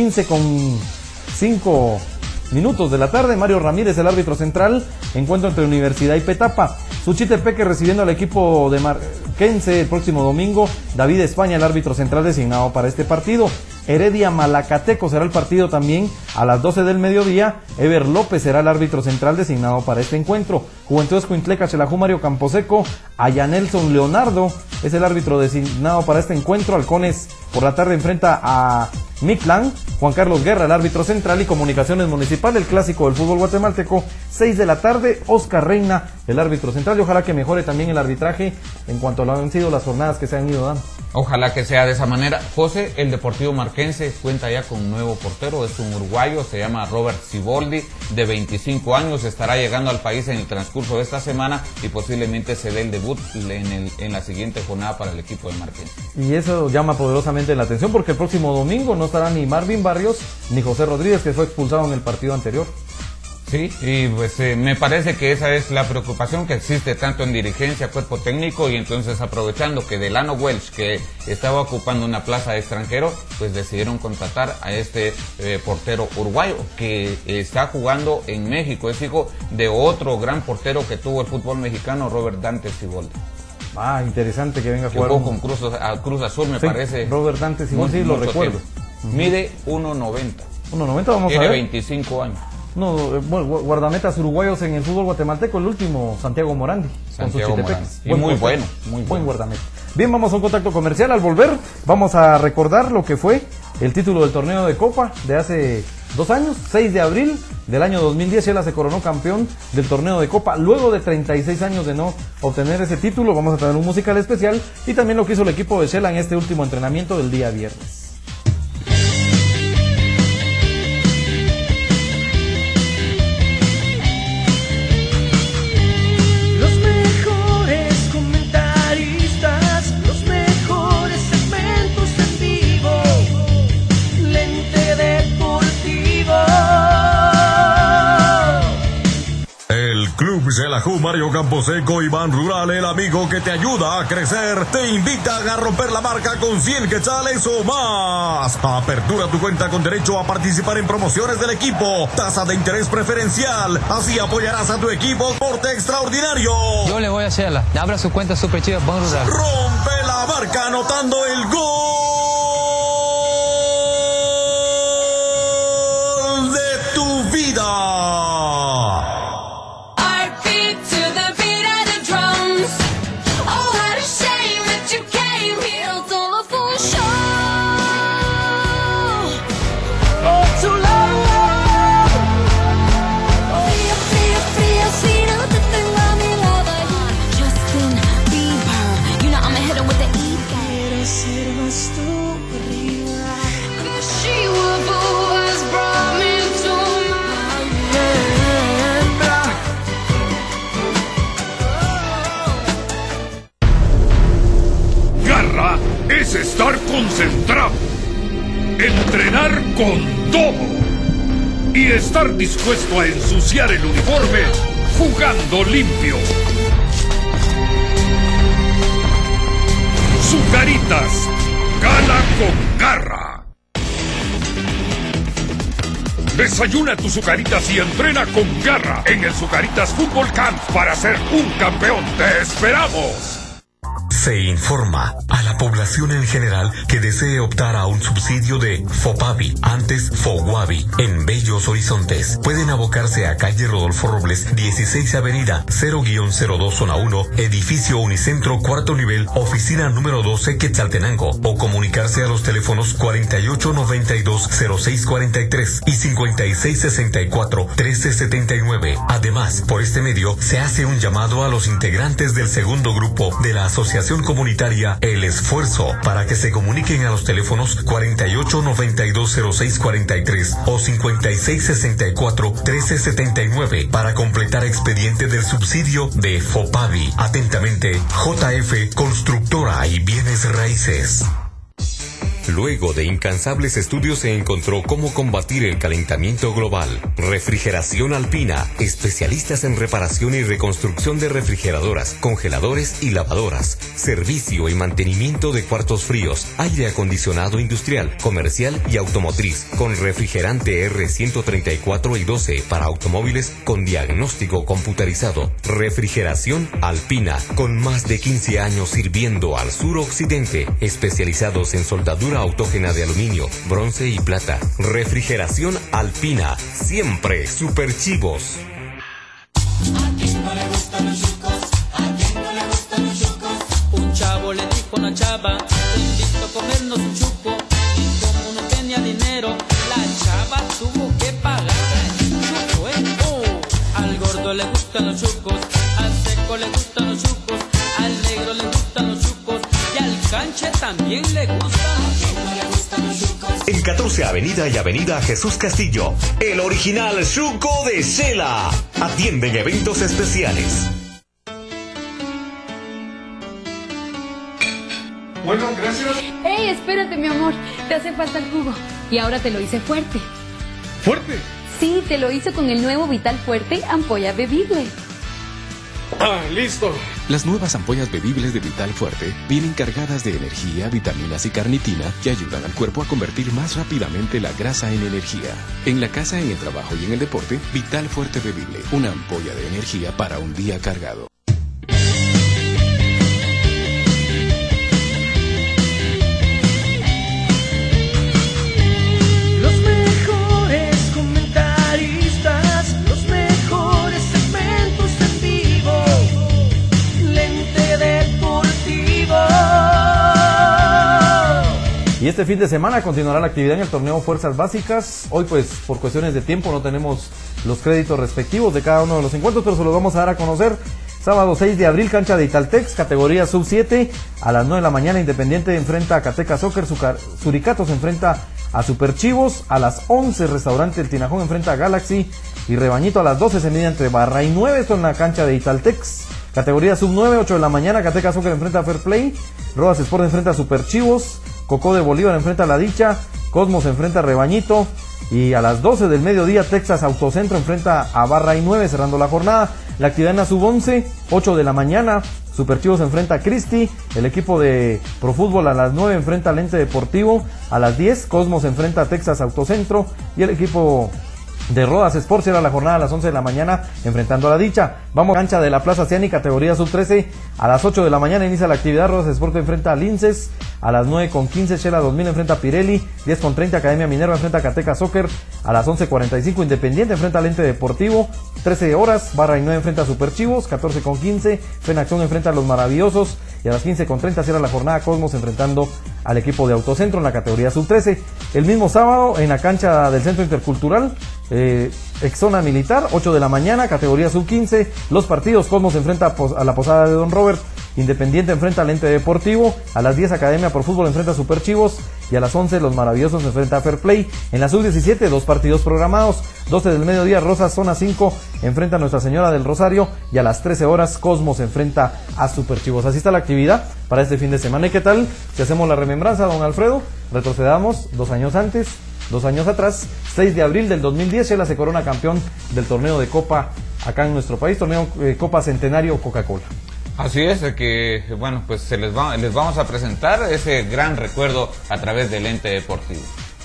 15:05 de la tarde. Mario Ramírez, el árbitro central. Encuentro entre Universidad y Petapa. Suchitepeque recibiendo al equipo de Marquense el próximo domingo. David España, el árbitro central designado para este partido. Heredia Malacateco será el partido también a las 12 del mediodía. Ever López será el árbitro central designado para este encuentro. Juventud Escuintleca, Xelajú, Mario Camposeco. Ayanelson Leonardo es el árbitro designado para este encuentro. Halcones por la tarde enfrenta a Mictlán. Juan Carlos Guerra, el árbitro central. Y Comunicaciones Municipal, el clásico del fútbol guatemalteco, 6 de la tarde. Oscar Reina, el árbitro central. Y ojalá que mejore también el arbitraje en cuanto a lo han sido las jornadas que se han ido dando. Ojalá que sea de esa manera. José, el Deportivo Marquense cuenta ya con un nuevo portero, es un uruguayo, se llama Robert Siboldi, de 25 años, estará llegando al país en el transcurso de esta semana y posiblemente se dé el debut en la siguiente jornada para el equipo de Marquense. Y eso llama poderosamente la atención porque el próximo domingo no estará ni Marvin Barrios ni José Rodríguez, que fue expulsado en el partido anterior. Sí, y pues me parece que esa es la preocupación que existe tanto en dirigencia, cuerpo técnico, y entonces aprovechando que Delano Welch, que estaba ocupando una plaza de extranjero, pues decidieron contratar a este portero uruguayo que está jugando en México, es hijo de otro gran portero que tuvo el fútbol mexicano, Robert Dante Siboldi. Ah, interesante que venga a jugar. Jugó con Cruz Azul, me parece. Robert Dante Siboldi, sí, lo recuerdo. Mide 1.90. 1.90, vamos a ver. Tiene 25 años. No, bueno, guardametas uruguayos en el fútbol guatemalteco, el último, Santiago Morandi. Santiago Morandi. Y muy bueno. Buen guardameta. Bien, vamos a un contacto comercial. Al volver, vamos a recordar lo que fue el título del torneo de Copa de hace 2 años, 6 de abril del año 2010. Xela se coronó campeón del torneo de Copa luego de 36 años de no obtener ese título. Vamos a tener un musical especial y también lo que hizo el equipo de Xela en este último entrenamiento del día viernes. Xelajú, Mario Camposeco y Ban Rural, el amigo que te ayuda a crecer, te invitan a romper la marca con 100 quetzales o más. Apertura tu cuenta con derecho a participar en promociones del equipo. Tasa de interés preferencial. Así apoyarás a tu equipo. Corte extraordinario. Yo le voy a Xela. Abra su cuenta Super Chivas Ban Rural. Rompe la marca anotando el gol de tu vida. Es estar concentrado, entrenar con todo y estar dispuesto a ensuciar el uniforme jugando limpio. Zucaritas, gana con garra. Desayuna tus Zucaritas y entrena con garra en el Zucaritas Fútbol Camp para ser un campeón. ¡Te esperamos! Se informa a la población en general que desee optar a un subsidio de FOPAVI, antes FOGUAVI, en Bellos Horizontes. Pueden abocarse a calle Rodolfo Robles, 16 Avenida, 0-02 Zona 1, Edificio Unicentro, cuarto nivel, oficina número 12, Quetzaltenango, o comunicarse a los teléfonos 4892-0643 y 5664-1379. Además, por este medio, se hace un llamado a los integrantes del segundo grupo de la Asociación Comunitaria El Esfuerzo para que se comuniquen a los teléfonos 4892-0643 o 5664-1379 para completar expediente del subsidio de FOPAVI. Atentamente, JF Constructora y Bienes Raíces. Luego de incansables estudios se encontró cómo combatir el calentamiento global. Refrigeración Alpina, especialistas en reparación y reconstrucción de refrigeradoras, congeladores y lavadoras. Servicio y mantenimiento de cuartos fríos, aire acondicionado industrial, comercial y automotriz, con refrigerante R134 y 12 para automóviles con diagnóstico computarizado. Refrigeración Alpina, con más de 15 años sirviendo al suroccidente, especializados en soldadura autógena de aluminio, bronce y plata. Refrigeración Alpina, siempre super chivos. ¿A quién no le gustan los chucos? ¿A quién no le gustan los chucos? Un chavo le dijo a una chava, te invito a comernos un chuco. Y como no tenía dinero, la chava tuvo que pagar el chuco, Al gordo le gustan los chucos, al seco le gustan los chucos, al negro le gustan los chucos y al canche también le gustan. En 14 Avenida y Avenida Jesús Castillo, el original Chuco de Shela. Atienden eventos especiales. Bueno, gracias. ¡Ey, espérate, mi amor! Te hace falta el jugo. Y ahora te lo hice fuerte. ¿Fuerte? Sí, te lo hice con el nuevo Vital Fuerte ampolla bebible. Ah, listo. Las nuevas ampollas bebibles de Vital Fuerte vienen cargadas de energía, vitaminas y carnitina que ayudan al cuerpo a convertir más rápidamente la grasa en energía. En la casa, en el trabajo y en el deporte, Vital Fuerte bebible, una ampolla de energía para un día cargado. Los mejores comentaristas, los mejores segmentos en vivo, Lente Deportivo. Y este fin de semana continuará la actividad en el torneo Fuerzas Básicas. Hoy pues por cuestiones de tiempo no tenemos los créditos respectivos de cada uno de los encuentros, pero se los vamos a dar a conocer. Sábado 6 de abril, cancha de Italtex, categoría sub-7, a las 9 de la mañana Independiente enfrenta a Cateca Soccer, Suricatos enfrenta a Super Chivos, a las 11 Restaurante El Tinajón enfrenta a Galaxy y Rebañito a las 12 se mide entre Barra y 9, esto en la cancha de Italtex. Categoría sub-9, 8 de la mañana, Cateca Soccer enfrenta a Fair Play, Rodas Sport enfrenta a Super Chivos, Cocó de Bolívar enfrenta a La Dicha, Cosmos enfrenta a Rebañito y a las 12 del mediodía Texas Autocentro enfrenta a Barra y 9 cerrando la jornada. La actividad en la sub-11, 8 de la mañana, Super Chivos enfrenta a Cristi, el equipo de Pro Fútbol a las 9 enfrenta al Lente Deportivo, a las 10 Cosmos enfrenta a Texas Autocentro y el equipo de Rodas Sport. Cierra la jornada a las 11 de la mañana enfrentando a la Dicha. Vamos a cancha de la Plaza Ciani, categoría sub-13. A las 8 de la mañana inicia la actividad. Rodas Sport enfrenta a Linces. A las 9:15 Shela 2000 enfrenta a Pirelli. 10:30 Academia Minerva enfrenta a Cateca Soccer. A las 11:45 Independiente enfrenta al Ente Deportivo. 13 horas Barra y 9 enfrenta a Super Chivos. 14:15 Fenacción enfrenta a Los Maravillosos. Y a las 15:30 cierra la jornada Cosmos enfrentando al equipo de Autocentro en la categoría sub-13. El mismo sábado en la cancha del Centro Intercultural, Exzona Militar, 8 de la mañana, categoría sub-15. Los partidos: Cosmos enfrenta a la Posada de Don Robert. Independiente enfrenta al Ente Deportivo. A las 10 Academia por Fútbol enfrenta a Super Chivos. Y a las 11 Los Maravillosos enfrenta a Fair Play. En la sub-17, 2 partidos programados. 12 del mediodía Rosas Zona 5 enfrenta a Nuestra Señora del Rosario. Y a las 13 horas Cosmos enfrenta a Super Chivos. Así está la actividad para este fin de semana. ¿Y qué tal si hacemos la remembranza, don Alfredo? Retrocedamos 2 años antes, 2 años atrás, 6 de abril del 2010, Shela se corona campeón del torneo de Copa acá en nuestro país, torneo Copa Centenario Coca-Cola. Así es, que bueno, pues les vamos a presentar ese gran recuerdo a través del Ente Deportivo.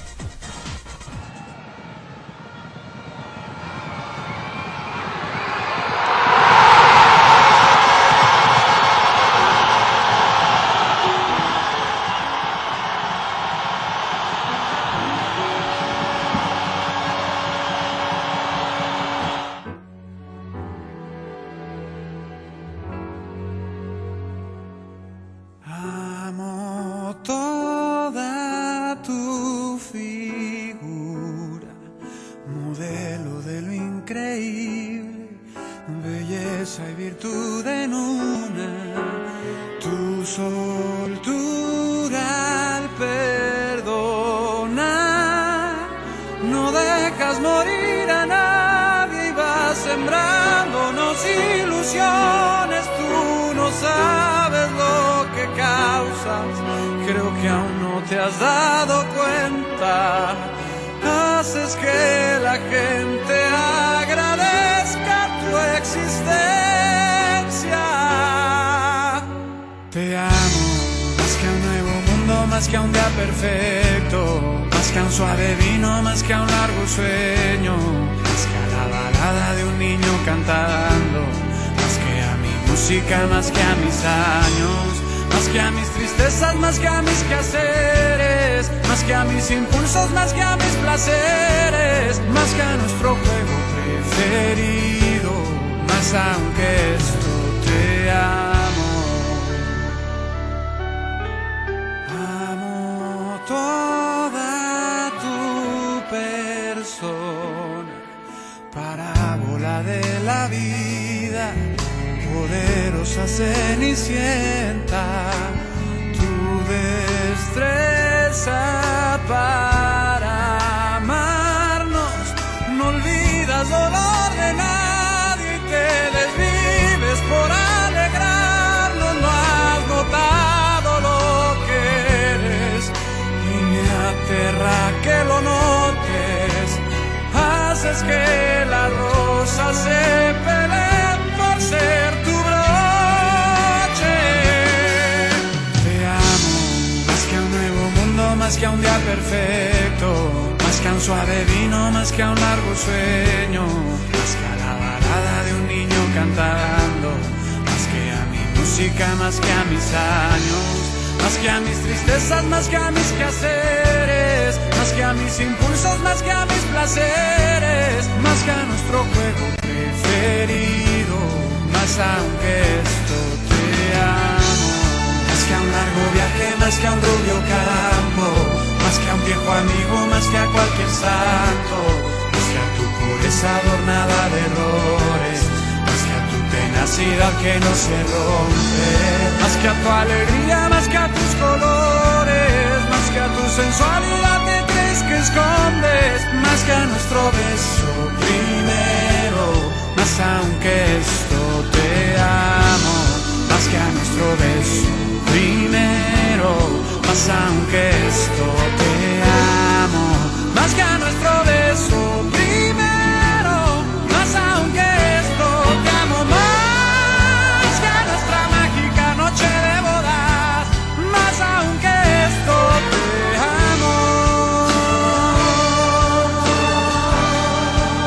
Más que a mis años, más que a mis tristezas, más que a mis quehaceres, más que a mis impulsos, más que a mis placeres, más que a nuestro juego preferido, más aunque esto te amo. Amo toda tu persona, parábola de la vida, poderosa Cenicienta, tu destreza para amarnos, no olvidas dolor de nadie y te desvives por alegrarnos, no has notado lo que eres y me aterra que lo notes, haces que las rosas se peleen por ser tu broche. Te amo más que a un nuevo mundo, más que a un día perfecto, más que a un suave vino, más que a un largo sueño, más que a la balada de un niño cantando, más que a mi música, más que a mis años, más que a mis tristezas, más que a mis quehaceres, más que a mis impulsos, más que a mis placeres, más que a nuestro juego preferido, más aunque esto te amo, más que a un largo viaje, más que a un rubio campo, más que a un viejo amigo, más que a cualquier santo, más que a tu pureza adornada de errores, más que a tu tenacidad que no se rompe, más que a tu alegría, más que a tus colores, más que a tu sensualidad que crees que escondes, más que a nuestro beso primero, más aunque esto te amo, más que a nuestro beso primero, más aunque esto te amo, más que a nuestro beso primero, más aunque esto te amo, más que a nuestra mágica noche de bodas, más aunque esto te amo.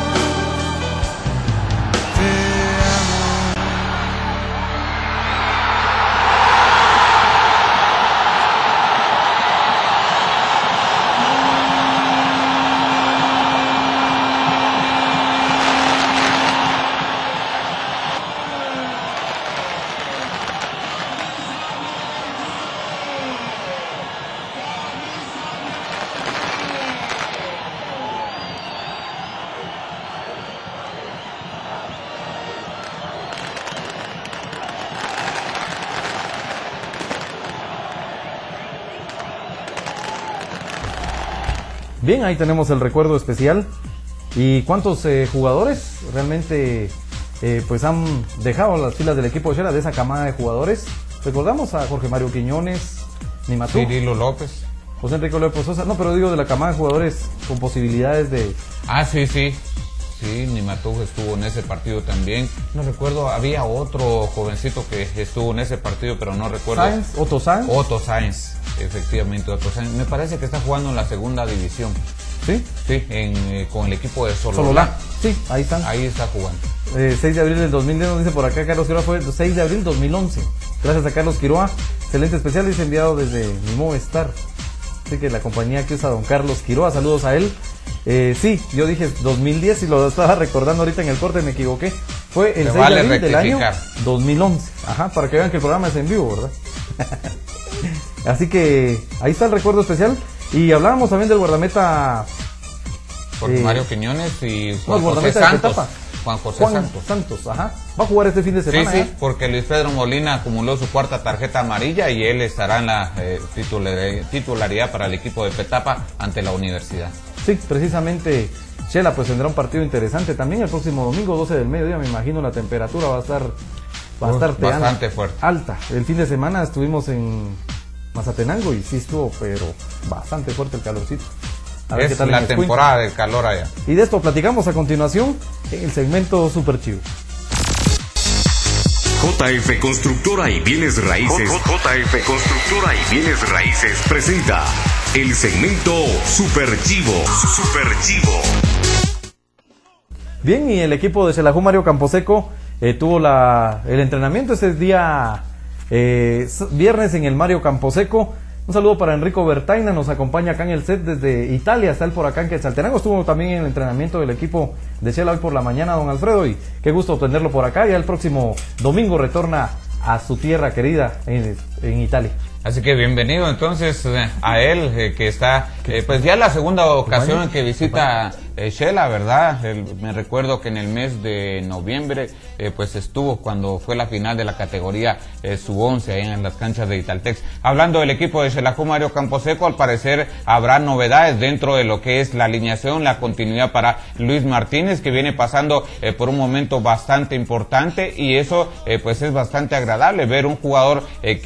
Bien, ahí tenemos el recuerdo especial. ¿Y cuántos jugadores realmente pues han dejado las filas del equipo de Shela, de esa camada de jugadores? Recordamos a Jorge Mario Quiñones, Nimatú, Cirilo López, José Enrique López Sosa, no, pero digo de la camada de jugadores con posibilidades de... Ah, sí, Nimatú estuvo en ese partido también. No recuerdo, había otro jovencito que estuvo en ese partido, pero no recuerdo. Otto Sáenz, efectivamente, Otto Sáenz. Me parece que está jugando en la segunda división. ¿Sí? Sí, con el equipo de Sololá. Sí, ahí están. Ahí está jugando. 6 de abril del 2010, dice por acá Carlos Quiroa, fue 6 de abril 2011. Gracias a Carlos Quiroa. Excelente especial, dice, enviado desde mi Movistar. Así que la compañía que usa don Carlos Quiroa, saludos a él. Sí, yo dije 2010 y lo estaba recordando ahorita en el corte, me equivoqué. Fue el 6 de abril del año 2011. Ajá, para que vean que el programa es en vivo, ¿verdad? Así que ahí está el recuerdo especial. Y hablábamos también del guardameta Jorge Mario Quiñones y Juan José Santos. Juan José Santos, ajá. Va a jugar este fin de semana. Sí, porque Luis Pedro Molina acumuló su cuarta tarjeta amarilla y él estará en la titularidad para el equipo de Petapa ante la Universidad. Sí, precisamente Shela pues tendrá un partido interesante también el próximo domingo, 12 del mediodía. Me imagino la temperatura va a estar bastante fuerte, alta. El fin de semana estuvimos en Mazatenango y sí estuvo, pero bastante fuerte el calorcito. Es la temporada del calor allá. Y de esto platicamos a continuación en el segmento Super Chivo. JF Constructora y Bienes Raíces. JF Constructora y Bienes Raíces presenta el segmento Super Chivo. Super Chivo. Bien, y el equipo de Xelajú Mario Camposeco tuvo el entrenamiento ese día viernes en el Mario Camposeco. Un saludo para Enrico Bertaina, nos acompaña acá en el set desde Italia, está él por acá en Quetzaltenango, estuvo también en el entrenamiento del equipo de Shela hoy por la mañana, don Alfredo, y qué gusto tenerlo por acá. Ya el próximo domingo retorna a su tierra querida en Italia. Así que bienvenido entonces a él, que está pues ya la segunda ocasión en que visita Shela, ¿verdad? Me recuerdo que en el mes de noviembre pues estuvo cuando fue la final de la categoría sub-11 ahí en las canchas de Italtex. Hablando del equipo de Xelajú Mario Camposeco, al parecer habrá novedades dentro de lo que es la alineación, la continuidad para Luis Martínez, que viene pasando por un momento bastante importante, y eso pues es bastante agradable ver un jugador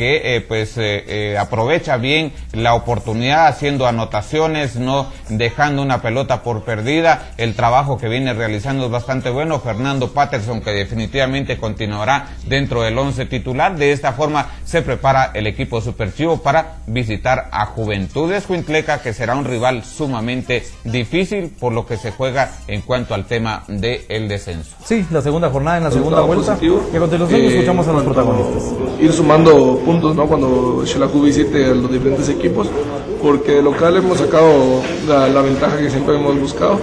que aprovecha bien la oportunidad, haciendo anotaciones, no dejando una pelota por perdida. El trabajo que viene realizando es bastante bueno. Fernando Patterson, que definitivamente continuará dentro del 11 titular. De esta forma se prepara el equipo Super Chivo para visitar a Juventudes Huintleca, que será un rival sumamente difícil por lo que se juega en cuanto al tema del descenso. Sí, la segunda jornada en la segunda vuelta. Positivo. Y a continuación escuchamos a los protagonistas. Ir sumando puntos, ¿no?, cuando Xelajú visite a los diferentes equipos, porque de local hemos sacado la ventaja que siempre hemos buscado,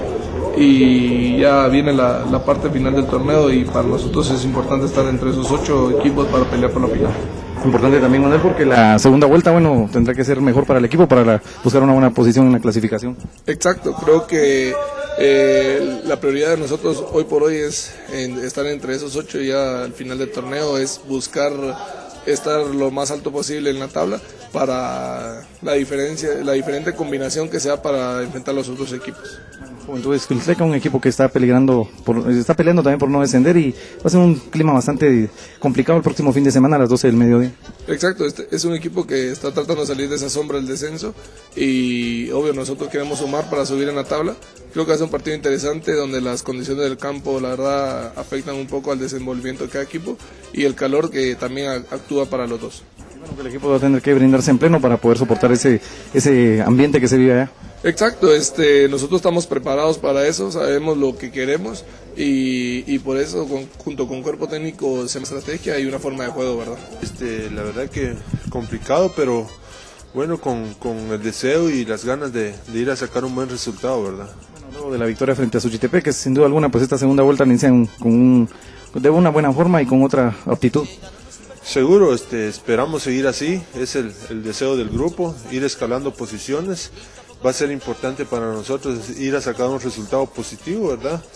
y ya viene la parte final del torneo, y para nosotros es importante estar entre esos 8 equipos para pelear por la final. Importante también, Manuel, porque la segunda vuelta, bueno, tendrá que ser mejor para el equipo para buscar una buena posición en la clasificación. Exacto, creo que la prioridad de nosotros hoy por hoy es estar entre esos 8, y ya al final del torneo es buscar estar lo más alto posible en la tabla para la diferente combinación que sea para enfrentar a los otros equipos. Entonces, Huintleca, un equipo que está peleando también por no descender, y va a ser un clima bastante complicado el próximo fin de semana a las 12 del mediodía. Exacto, es un equipo que está tratando de salir de esa sombra del descenso, y obvio nosotros queremos sumar para subir en la tabla. Creo que va a ser un partido interesante donde las condiciones del campo, la verdad, afectan un poco al desenvolvimiento de cada equipo, y el calor que también actúa para los dos. Bueno, el equipo va a tener que brindarse en pleno para poder soportar ese ambiente que se vive allá. Exacto, nosotros estamos preparados para eso, sabemos lo que queremos, y por eso junto con cuerpo técnico se estrategia y una forma de juego, ¿verdad? La verdad que complicado, pero bueno, con el deseo y las ganas de ir a sacar un buen resultado, ¿verdad? Bueno, luego de la victoria frente a Suchitepe, que sin duda alguna pues esta segunda vuelta la inician de una buena forma y con otra aptitud. Seguro, esperamos seguir así, es el deseo del grupo, ir escalando posiciones. Va a ser importante para nosotros ir a sacar un resultado positivo, ¿verdad?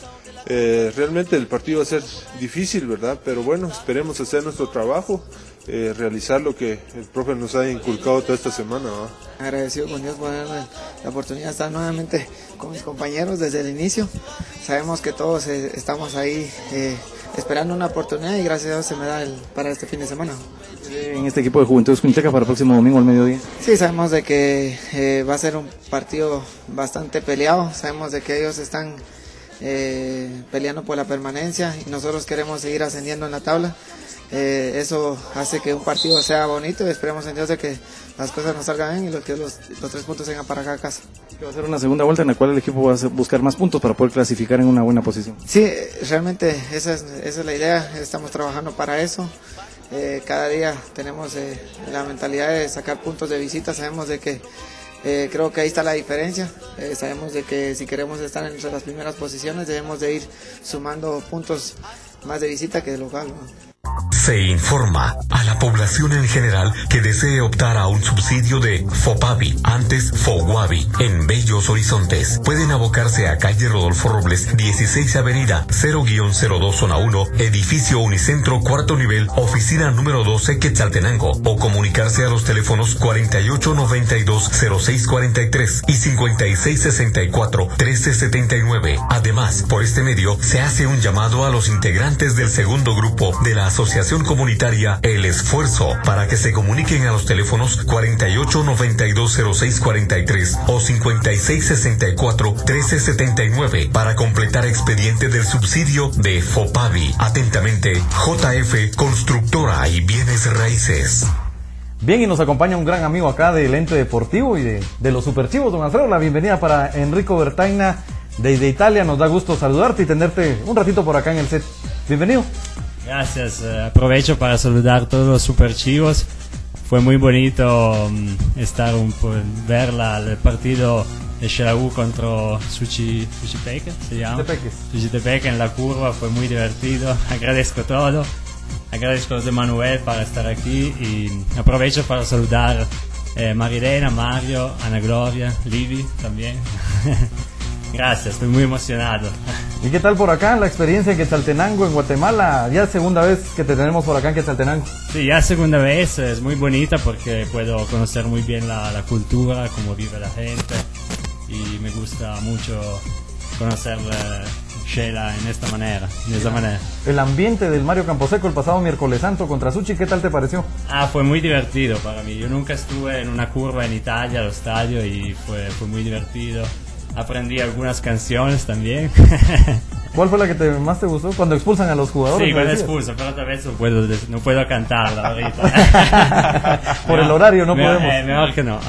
realmente el partido va a ser difícil, ¿verdad? Pero bueno, esperemos hacer nuestro trabajo, realizar lo que el profe nos ha inculcado toda esta semana, ¿verdad? Agradecido con Dios por darme la oportunidad de estar nuevamente con mis compañeros desde el inicio. Sabemos que todos estamos ahí esperando una oportunidad y gracias a Dios se me da para este fin de semana. En este equipo de Juventud Quinteca para el próximo domingo al mediodía. Sí, sabemos de que va a ser un partido bastante peleado, sabemos de que ellos están peleando por la permanencia y nosotros queremos seguir ascendiendo en la tabla. Eso hace que un partido sea bonito y esperemos en Dios de que las cosas nos salgan bien y que los 3 puntos vengan para acá a casa. Va a ser una segunda vuelta en la cual el equipo va a buscar más puntos para poder clasificar en una buena posición. Sí, realmente esa es la idea, estamos trabajando para eso. Cada día tenemos la mentalidad de sacar puntos de visita, sabemos de que creo que ahí está la diferencia, sabemos de que si queremos estar entre las primeras posiciones debemos de ir sumando puntos más de visita que de local, ¿no? Se informa a la población en general que desee optar a un subsidio de FOPAVI, antes FOGUAVI, en Bellos Horizontes. Pueden abocarse a calle Rodolfo Robles, 16 Avenida, 0-02 Zona 1, edificio Unicentro, cuarto nivel, oficina número 12, Quetzaltenango, o comunicarse a los teléfonos 4892-0643 y 5664-1379. Además, por este medio, se hace un llamado a los integrantes del segundo grupo de la Asociación Comunitaria El Esfuerzo para que se comuniquen a los teléfonos 4892-0643 o 5664-1379 para completar expediente del subsidio de FOPAVI. Atentamente, JF Constructora y Bienes Raíces. Bien, y nos acompaña un gran amigo acá del ente deportivo y de los Superchivos, don Alfredo. La bienvenida para Enrico Bertaina desde Italia. Nos da gusto saludarte y tenerte un ratito por acá en el set. Bienvenido. Gracias, aprovecho para saludar a todos los Superchivos. Fue muy bonito ver el partido de Xelajú contra Suchitepeque, se llama. Suchitepeque en la curva, fue muy divertido. Agradezco todo. Agradezco a José Manuel para estar aquí y aprovecho para saludar a Marilena, Mario, Ana Gloria, Livi también. Gracias, estoy muy emocionado. ¿Y qué tal por acá la experiencia en Quetzaltenango, en Guatemala? Ya es segunda vez que te tenemos por acá en Quetzaltenango. Sí, ya segunda vez, es muy bonita porque puedo conocer muy bien la cultura, cómo vive la gente y me gusta mucho conocer Xela en esta manera, El ambiente del Mario Camposeco el pasado miércoles santo contra Suchi, ¿qué tal te pareció? Fue muy divertido para mí. Yo nunca estuve en una curva en Italia, al estadio, y fue muy divertido. Aprendí algunas canciones también. ¿Cuál fue la que más te gustó? Cuando expulsan a los jugadores. Sí, cuando expulsan, pero otra vez no puedo cantarla ahorita. Por el horario no podemos. Mejor que no.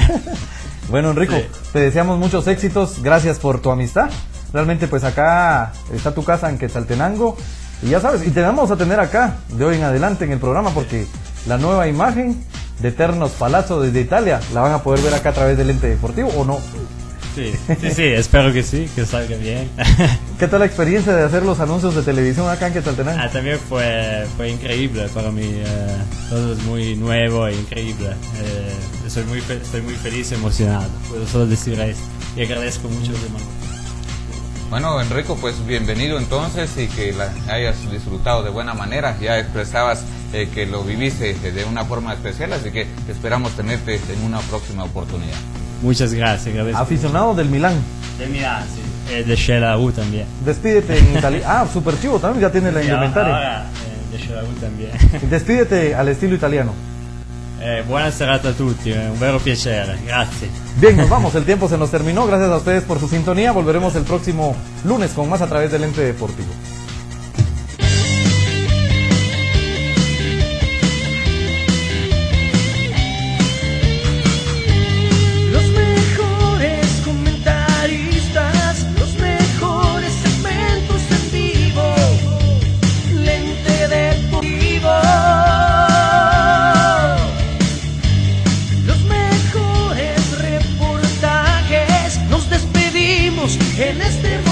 Bueno, Enrico, sí, te deseamos muchos éxitos. Gracias por tu amistad. Realmente, pues acá está tu casa en Quetzaltenango. Y ya sabes, y te vamos a tener acá de hoy en adelante en el programa porque la nueva imagen de Eternos Palazzo desde Italia la van a poder ver acá a través del ente deportivo, ¿o no? Sí, espero que sí, que salga bien. ¿Qué tal la experiencia de hacer los anuncios de televisión acá en Quetzaltenango? También fue increíble para mí, todo es muy nuevo e increíble. Estoy muy feliz y emocionado, puedo solo decir esto y agradezco mucho de mano. Bueno, Enrico, pues bienvenido entonces y que la hayas disfrutado de buena manera. Ya expresabas que lo viviste de una forma especial, así que esperamos tenerte en una próxima oportunidad. Muchas gracias. Aficionado del Milán. Del Milán, sí. De Xelajú también. Despídete en italiano. Super Chivo también ya tiene la indumentaria. Ahora, de Xelajú también. Despídete al estilo italiano. Buona serata a tutti, un vero piacere, grazie. Bien, nos vamos, el tiempo se nos terminó. Gracias a ustedes por su sintonía. Volveremos el próximo lunes con más a través del ente deportivo. En este